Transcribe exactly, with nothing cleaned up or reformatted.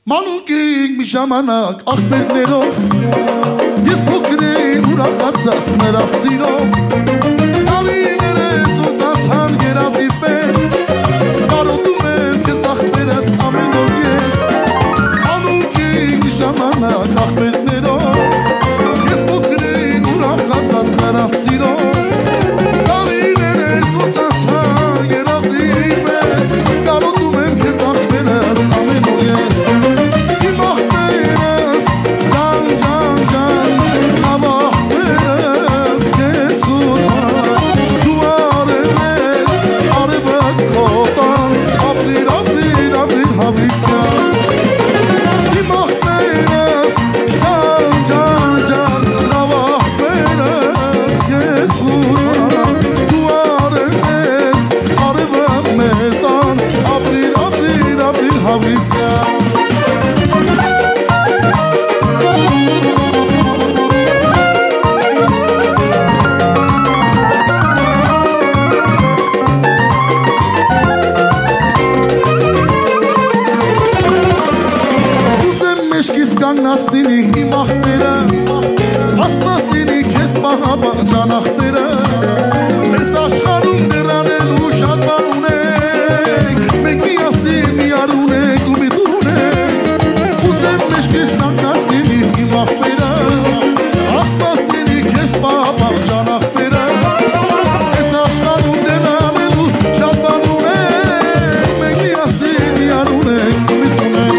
Մանուկիկ մի ժամանակ աղբերներով Ես փոքր էի ուրախացած նրա սիրով Ալիներես ոցացան երազի պես Կարոտում եմ քեզ աղբերս ամեն օր ես Մանուկիկ մի ժամանակ աղբերներով Ես փոքր էի ուրախացած նրա սիրով Ալիներես ոցացան երազի պես Կարոտում եմ քեզ աղբերս ամեն օր ես Կանգնաստինի իմ աղբերը Աստվածնինի քեզ պահապանջան աղբերս Ես աշխարում դրանելու շատ բան ունենք Մենք միասին միար ունենք ու մի դուր ունենք Ուզեմ մեջքես կանգնաստինի իմ աղբերը Աստվածնինի քեզ պահապանջան աղբերս Ես աշխարում դրանելու շատ բան ունենք Մենք միասին միար ունենք ու մի դուր ունենք